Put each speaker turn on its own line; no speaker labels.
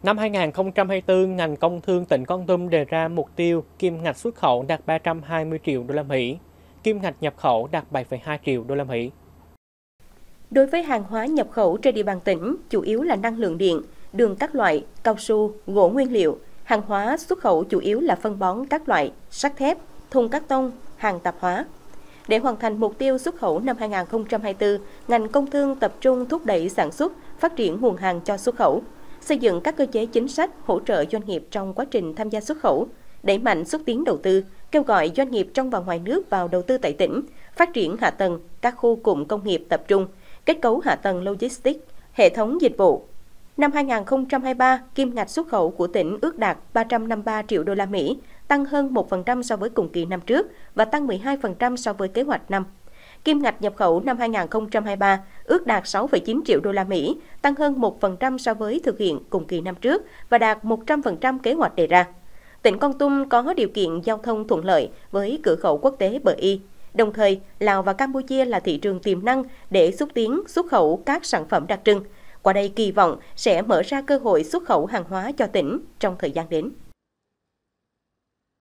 Năm 2024, ngành công thương tỉnh Kon Tum đề ra mục tiêu kim ngạch xuất khẩu đạt 320 triệu đô la Mỹ, kim ngạch nhập khẩu đạt 7,2 triệu đô la Mỹ.
Đối với hàng hóa nhập khẩu trên địa bàn tỉnh, chủ yếu là năng lượng điện, đường các loại, cao su, gỗ nguyên liệu. Hàng hóa xuất khẩu chủ yếu là phân bón các loại, sắt thép, thùng cát tông, hàng tạp hóa. Để hoàn thành mục tiêu xuất khẩu năm 2024, ngành công thương tập trung thúc đẩy sản xuất, phát triển nguồn hàng cho xuất khẩu, xây dựng các cơ chế chính sách hỗ trợ doanh nghiệp trong quá trình tham gia xuất khẩu, đẩy mạnh xúc tiến đầu tư, kêu gọi doanh nghiệp trong và ngoài nước vào đầu tư tại tỉnh, phát triển hạ tầng, các khu cụm công nghiệp tập trung, kết cấu hạ tầng logistics, hệ thống dịch vụ. Năm 2023, kim ngạch xuất khẩu của tỉnh ước đạt 353 triệu đô la Mỹ, tăng hơn 1% so với cùng kỳ năm trước và tăng 12% so với kế hoạch năm. Kim ngạch nhập khẩu năm 2023 ước đạt 6,9 triệu đô la Mỹ, tăng hơn 1% so với thực hiện cùng kỳ năm trước và đạt 100% kế hoạch đề ra. Tỉnh Kon Tum có điều kiện giao thông thuận lợi với cửa khẩu quốc tế Bờ Y. Đồng thời, Lào và Campuchia là thị trường tiềm năng để xúc tiến xuất khẩu các sản phẩm đặc trưng. Qua đây kỳ vọng sẽ mở ra cơ hội xuất khẩu hàng hóa cho tỉnh trong thời gian đến.